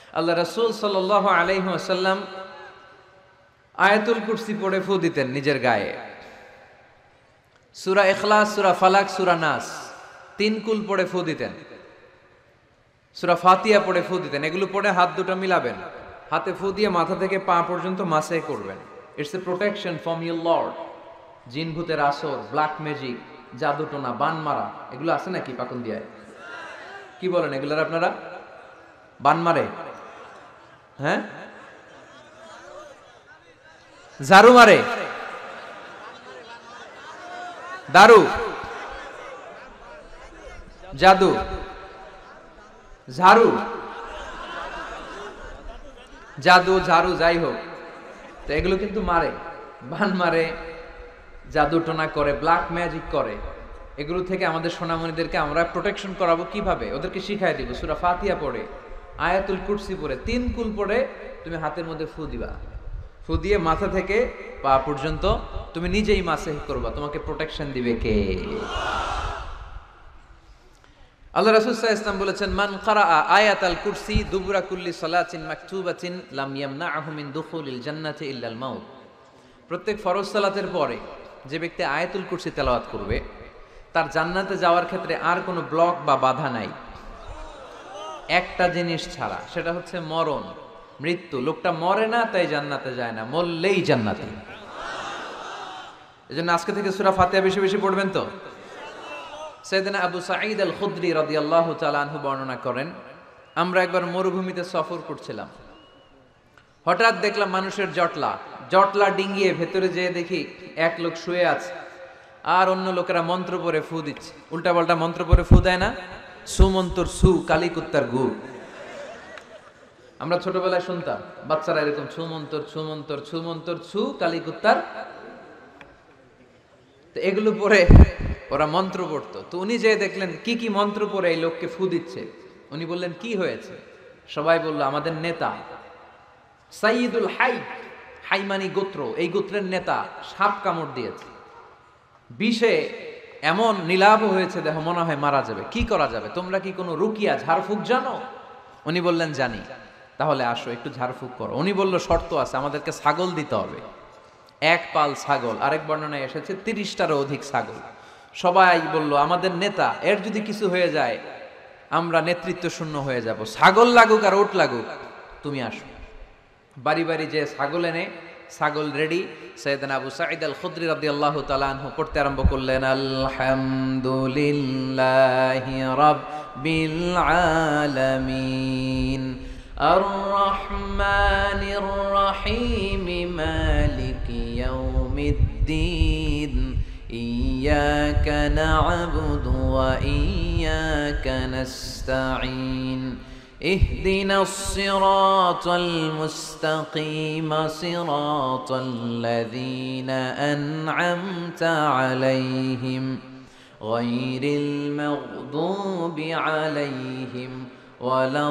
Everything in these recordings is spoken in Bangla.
আল্লাহ রাসূল সাল্লাল্লাহু আলাইহি ওয়াসাল্লাম আয়াতুল কুরসি পড়ে ফু দিতেন নিজের গায়ে। সূরা ইখলাস, সূরা ফালাক, সূরা নাস তিন কুল পড়ে ফু দিতেন। সূরা ফাতিহা পড়ে ফু দিতেন। এগুলো পড়ে হাত দুটো মিলাবেন, হাতে ফু দিয়ে মাথা থেকে পা পর্যন্ত মাসে করবেন। It's a protection from your lord. জিন ভূতের আসর, ব্ল্যাক ম্যাজিক, জাদুটোনা, বান মারা এগুলো আছে নাকি পাকুন্দিয়ায়? কি বলেন এগুলার আপনারা? বান মারে? হ্যাঁ, ঝাড়ু মারে, দারু, জাদু, ঝাড়ু, জাদু, ঝাড়ু, যাই হোক, তো এগুলো কিন্তু মারে, বান মারে, জাদু টোনা করে, ব্ল্যাক ম্যাজিক করে। এগুলো থেকে আমাদের সোনামণিদেরকে আমরা প্রোটেকশন করাবো কিভাবে? ওদেরকে শিখাই দিব। সূরা ফাতিহা পড়ে, আয়াতুল কুরসি পড়ে, তিন কুল পড়ে তুমি হাতের মধ্যে ফু দিবা। ফু দিয়ে মাথা থেকে পা পর্যন্ত তুমি নিজেই মাসে করবা। তোমাকে প্রোটেকশন দিবে কে? আল্লাহ রাসূল সাল্লাল্লাহু আলাইহি ওয়াসাল্লাম বলেছেন, মান ক্বারাআ আয়াতাল কুরসি দুবুরা কুল্লি সালাতিন মাকতুবাতিন লাম ইয়ামনাহু মিন দুখুলিল জান্নাতি ইল্লাল মাউত। প্রত্যেক ফরজ সালাতের পরে যে ব্যক্তি আয়াতুল কুরসি তেলাওয়াত করবে তার জান্নাতে যাওয়ার ক্ষেত্রে আর কোনো ব্লক বা বাধা নাই, একটা জিনিস ছাড়া, সেটা হচ্ছে মরণ, মৃত্যু। লোকটা মরে না তাই জান্নাতে যায় না, মরলেই জান্নাতে। এজন্য আজকে থেকে সূরা ফাতিহা বেশি বেশি পড়বেন তো। সাইয়েদনা আবু সাঈদ আল খুদরি রাদিয়াল্লাহু তাআলা আনহু বর্ণনা করেন, আমরা একবার মরুভূমিতে সফর করছিলাম। হঠাৎ দেখলাম মানুষের জটলা ডিঙ্গিয়ে ভেতরে যেয়ে দেখি এক লোক শুয়ে আছে, আর অন্য লোকেরা মন্ত্র পড়ে ফু দিচ্ছে। উল্টা পাল্টা মন্ত্র পড়ে ফু দেয় না? সুমন্তর সু, কালী কুত্তার গু। আমরা ছোটবেলায় শুনতাম বাচ্চারা এরকম ছুমন্তর ছুমন্তর ছুমন্তর ছু, কালী কুত্তার। তো এগুলো পড়ে ওরা মন্ত্র পড়তো। তো উনি যে দেখলেন কি কি মন্ত্র পড়ে এই লোককে ফু দিচ্ছে, উনি বললেন কি হয়েছে? সবাই বলল আমাদের নেতা সাইয়্যিদুল হাই, হাইমানি গোত্র, এই গোত্রের নেতা সাপ কামড় দিয়েছে, বিষে এমন নীলাভ হয়েছে দেহ মনে হয় মারা যাবে। কি করা যাবে? তোমরা কি কোনো রুকিয়া ঝাড়ফুঁক জানো? উনি বললেন জানি। তাহলে আসো একটু ঝাড়ফুঁক করো। উনি বলল শর্ত আছে, আমাদেরকে ছাগল দিতে হবে, এক পাল ছাগল। আরেক বর্ণনায় এসেছে 30টারও অধিক ছাগল। সবাই বলল আমাদের নেতা, এর যদি কিছু হয়ে যায় আমরা নেতৃত্ব শূন্য হয়ে যাব, ছাগল লাগুক আর ওট লাগুক, তুমি আসো। বাড়ি বাড়ি যে ছাগল এনে, ছাগল রেডি। সাইয়েদনা আবু সাঈদ আল খুদরি রাদিয়াল্লাহু তাআলা আনহু পড়তে আরম্ভ করলেন, আলহামদুলিল্লাহি রাব্বিল আলামিন আর রহমানির রহিম মালিকি ইয়াউমিদ্দিন ইয়াকা না'বুদু ওয়া ইয়াকা নাস্তাঈন اهدنا الصراط المستقيم صراط الذين أنعمت عليهم غير المغضوب عليهم ولا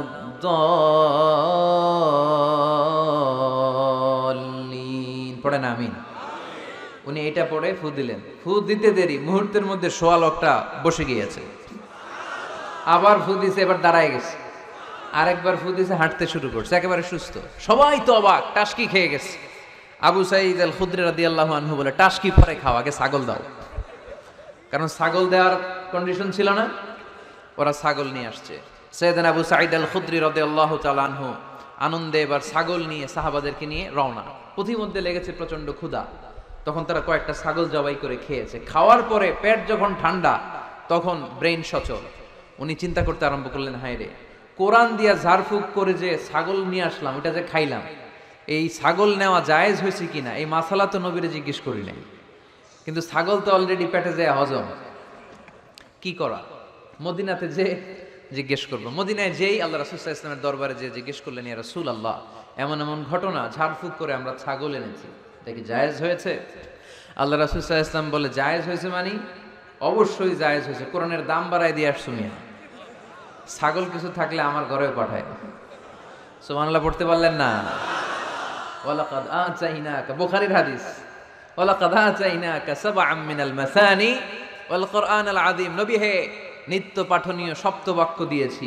الضالين। পড়েন আমিন। উনি এটা পড়ে ফু দিলেন। ফু দিতে দেরি, মুহূর্তের মধ্যে সোয়া লোকটা বসে গিয়েছে। আবার ফু দিছে, এবার দাঁড়ায় গেছে। আরেকবার ফু দিছে, হাঁটতে শুরু করছে, একেবারে সুস্থ। সবাই তো অবাক, টাসকি খেয়ে গেছে। আবু সাঈদ আল খুদরি রাদিয়াল্লাহু আনহু বলে, টাসকি পরে খাও, আগে ছাগল দাও। কারণ ছাগল দেওয়ার কন্ডিশন ছিল না। ওরা ছাগল নিয়ে আসছে। সাইয়েদনা আবু সাঈদ আল খুদরি রাদিয়াল্লাহু তাআলা আনহু আনন্দে এবার ছাগল নিয়ে সাহাবাদেরকে নিয়ে রওনা। পথিমধ্যে লেগেছে প্রচন্ড ক্ষুধা। তখন তারা কয়েকটা ছাগল জবাই করে খেয়েছে। খাওয়ার পরে পেট যখন ঠান্ডা, তখন ব্রেইন সচল। উনি চিন্তা করতে আরম্ভ করলেন, হায় রে, কোরআন দিয়া ঝাড়ফুঁক করে যে ছাগল নিয়ে আসলাম, ওটা যে খাইলাম, এই ছাগল নেওয়া জায়েজ হয়েছে কিনা এই মাসালা তো নবীরে জিজ্ঞেস করি নাই। কিন্তু ছাগল তো অলরেডি পেটে যায় হজম, কি করা? মদিনাতে যে জিজ্ঞেস করবো। মদিনায় যেই আল্লাহ রাসূল সাল্লাল্লাহু আলাইহি ওয়াসাল্লামের দরবারে যে জিজ্ঞেস করলেন, ইয়া রাসূলুল্লাহ, এমন এমন ঘটনা, ঝাড়ফুঁক করে আমরা ছাগল এনেছি, এটা কি জায়েজ হয়েছে? আল্লাহ রাসূল সাল্লাল্লাহু আলাইহি ওয়াসাল্লাম বলে, জায়েজ হয়েছে মানে? অবশ্যই জায়েজ হয়েছে। কোরআনের দাম বাড়ায় দিয়ে আসছো মিয়া, ছাগল কিছু থাকলে আমার ঘরেও পাঠায়। সুবহানাল্লাহ পড়তে পারলেন না? ওয়ালাকাদ আতাইনাকা, বুখারীর হাদিস, ওয়ালাকাদ আতাইনাকা সাবআম মিনাল মাসানি ওয়াল কুরআনাল আযীম। নবী হে, নিত্য পাঠনীয় সপ্তবাক্য দিয়েছি,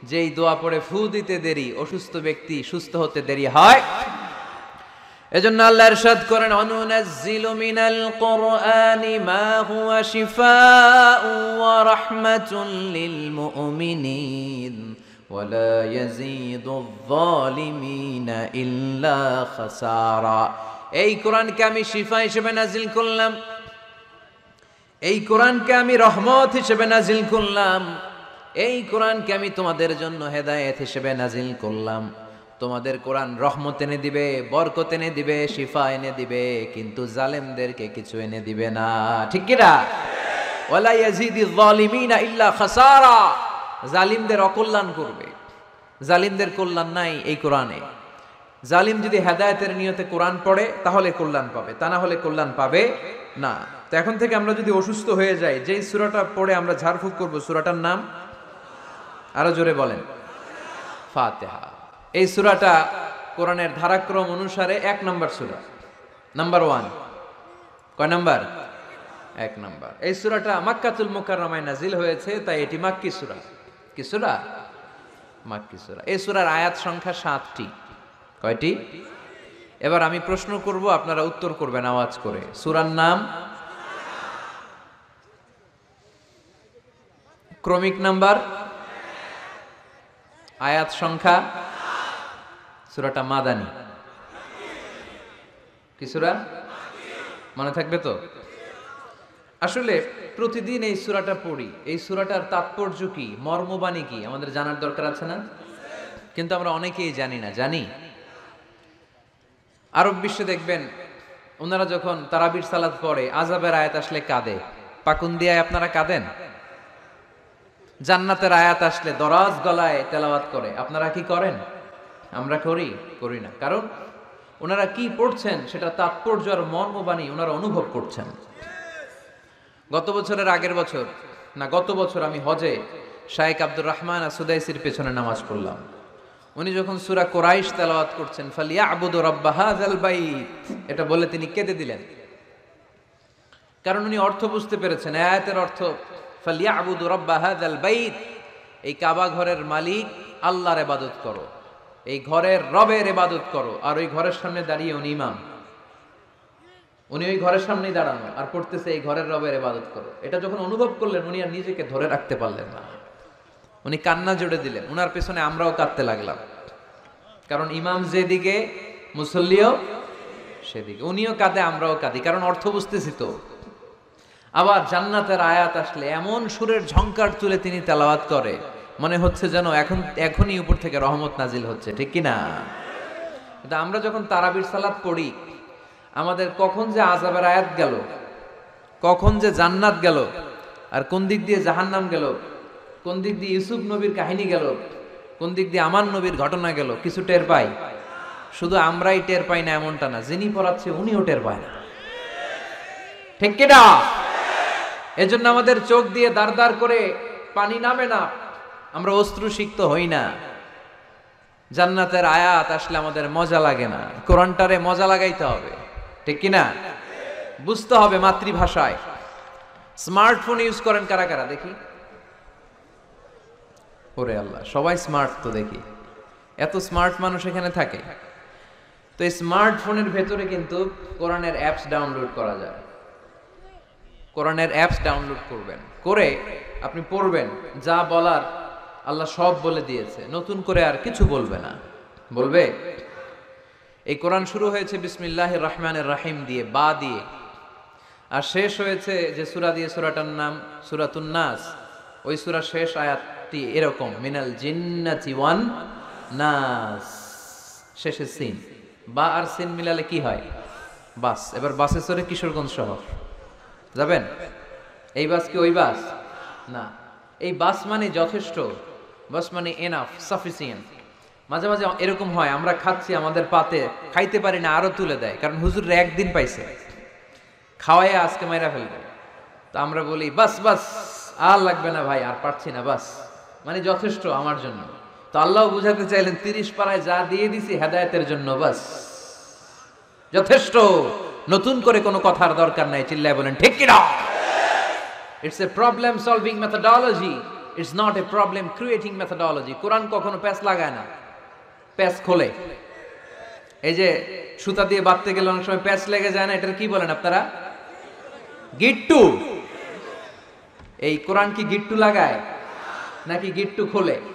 যেই দোয়া পড়ে ফু দিতে দেরি অসুস্থ ব্যক্তি সুস্থ হতে দেরি হয়। এজন্য আল্লাহ ইরশাদ করেন, অনুনাজ্জিলু মিনাল কুরআনি মা হুয়া শিফাউ ওয়া রাহমাতুল লিল মুমিনিন ওয়া লা ইয়াজিদুয যালিমিনা ইল্লা খাসারা। এই কোরআনকে আমি শিফা হিসেবে নাজিল করলাম, এই কোরআনকে আমি রহমত হিসেবে নাজিল করলাম, এই কোরআনকে আমি তোমাদের জন্য হেদায়েত হিসেবে নাজিল করলাম। তোমাদের কোরআন রহমত এনে দিবে, বরকত এনে দিবে, শিফা এনে দিবে, কিন্তু জালেমদেরকে কিছু এনে দিবে না। ঠিক কি না? ওয়ালা ইয়াজিদিয যালিমিনা ইল্লা খাসারা। জালিমদের অকল্যাণ করবে, জালিমদের কল্যাণ নাই এই কোরআনে। জালিম যদি হেদায়েতের নিয়তে কোরআন পড়ে তাহলে কল্যাণ পাবে, তা না হলে কল্যাণ পাবে না। তো এখন থেকে আমরা যদি অসুস্থ হয়ে যাই, যেই সূরাটা পড়ে আমরা ঝাড়ফুঁক করব, সূরাটার নাম আরো জোরে বলেন, ফাতিহা। এই সূরাটা কোরআনের ধারাক্রম অনুসারে 1 নম্বর সূরা, নাম্বার 1। কয় নাম্বার? 1 নম্বর। এই সূরাটা মক্কাতুল মুকাররমায় নাজিল হয়েছে, তাই এটি মাক্কি সূরা। কি সূরা? মাক্কি সূরা। এই সূরার আয়াত সংখ্যা 7টি। কয়টি? এবার আমি প্রশ্ন করব, আপনারা উত্তর করবেন আওয়াজ করে। সূরার নাম, ক্রমিক নাম্বার, আয়াত সংখ্যা। সূরাটা মাদানী। কি সূরা? মনে থাকবে তো? আসলে প্রতিদিন এই সূরাটা পড়ি, এই সূরাটার তাৎপর্য কি, মর্মবাণী কি আমাদের জানার দরকার আছে না? কিন্তু আমরা অনেকেই জানি না। জানি? আরব বিশ্বে দেখবেন ওনারা যখন তারাবির সালাত পড়ে, আযাবের আয়াত আসলে কাঁদে। পাকুন্দিয়ায় আপনারা কাঁদেন? জান্নাতের আয়াত আসলে দরাজ গলায় তেলাওয়াত করে। আপনারা কি করেন? আমরা করি? করি না। কারণ ওনারা কি পড়ছেন সেটা তাৎপর্য আর মর্মবাণী ওনারা অনুভব করছেন। গত বছরের আগের বছর না, গত বছর আমি হজে শাইখ আব্দুর রহমান আসুদাইসির পেছনে নামাজ পড়লাম। উনি যখন সূরা কুরাইশ তেলাওয়াত করছেন, ফালিয়াবুদু রাব্বা হাযাল বাইত, এটা বলে তিনি কেঁদে দিলেন। কারণ উনি অর্থ বুঝতে পেরেছেন, আয়াতের অর্থ ফালিয়াবুদু রাব্বা হাযাল বাইত, এই কাবা ঘরের মালিক আল্লাহর ইবাদত করো, এই ঘরের রবের ইবাদত করো। আর ওই ঘরের সামনে দাঁড়িয়ে উনি ইমাম, উনি ওই ঘরের সামনেই দাঁড়ানো আর পড়তেছে এই ঘরের রবের ইবাদত করো। এটা যখন অনুভব করলেন, উনি আর নিজেকে ধরে রাখতে পারলেন না, উনি কান্না জুড়ে দিলেন। উনার পেছনে আমরাও কাঁদতে লাগলাম, কারণ ইমাম যেদিকে মুসল্লিও সেদিকে। উনিও কাঁদে, আমরাও কাঁদি, কারণ অর্থ বুঝতেছি তো। আবার জান্নাতের আয়াত আসলে এমন সুরের ঝংকার তুলে তিনি তেলাওয়াত করে, মনে হচ্ছে যেন এখনই উপর থেকে রহমত নাজিল হচ্ছে। ঠিক কি না? কিন্তু আমরা যখন তারাবির সালাত পড়ি, আমাদের কখন যে আযাবের আয়াত গেল, কখন যে জান্নাত গেল, আর কোন দিক দিয়ে জাহান্নাম গেল, কোন দিক দিয়ে ইউসুফ নবীর কাহিনী গেল, কোন দিক দিয়ে আমার নবীর ঘটনা গেল, কিছু টের পাই। শুধু আমরাই টের পাই না এমনটা না, যিনি পড়াচ্ছে উনিও টের পায় না। ঠিক কি না? এজন্য আমাদের চোখ দিয়ে দাঁড় দাঁড় করে পানি নামে না, আমরা অশ্রুসিক্ত হই না। জান্নাতের আয়াত আসলে আমাদের মজা লাগে না, কোরআনটারে মজা লাগাইতে হবে। ঠিক কি না? বুঝতে হবে মাতৃভাষায়। স্মার্টফোন ইউজ করেন কারা কারা দেখি? ওরে আল্লাহ, সবাই স্মার্ট তো দেখি, এত স্মার্ট মানুষ এখানে থাকে। তো এই স্মার্টফোনের ভেতরে কিন্তু কোরআনের অ্যাপস ডাউনলোড করা যায়। কোরআনের অ্যাপস ডাউনলোড করবেন, করে আপনি পড়বেন, যা বলার আল্লাহ সব বলে দিয়েছে, নতুন করে আর কিছু বলবে না। বলবে? এই কোরআন শুরু হয়েছে বিসমিল্লাহির রহমানির রহিম দিয়ে, বা দিয়ে, আর শেষ হয়েছে যে সূরা দিয়ে, সূরাটার নাম সূরাতুন নাস। ওই সূরার শেষ আয়াতটি এরকম, মিনাল জিন্নাতি ওয়ান নাস, শেষে সিন। বা আর সিন মিলালে কি হয়? বাস। এবার বাসে চড়ে কিশোরগঞ্জ শহর যাবেন? এই বাস কি ওই বাস? না, এই বাস মানে যথেষ্ট, বাস মানে এনাফ, সাফিসিয়েন্ট। মাঝে মাঝে এরকম হয়, আমরা খাচ্ছি, আমাদের পাতে খাইতে পারি না, আরো তুলে দেয়, কারণ হুজুর একদিন পাইছে, খাওয়াইয়া আজকে মাইরা ফেলবে। তো আমরা বলি বাস বাস, আর লাগবে না ভাই, আর পারছি না, বাস মানে যথেষ্ট আমার জন্য। তো আল্লাহ বুঝাতে চাইলেন 30 পারায় যা দিয়ে দিছি হেদায়েতের জন্য, বাস যথেষ্ট, নতুন করে কোনো কথার দরকার নাই। চিল্লায় বলেন ঠিক কি না? It's a problem solving methodology. It's not a problem creating methodology. কোরআন কখনো প্যাচ লাগায় না, প্যাচ খোলে। এই যে সুতা দিয়ে বাঁধতে গেলে অনেক সময় প্যাচ লেগে যায় না, এটার কি বলেন আপনারা? গিট্টু। এই কোরআন কি গিট্টু লাগায় নাকি গিট্টু খোলে?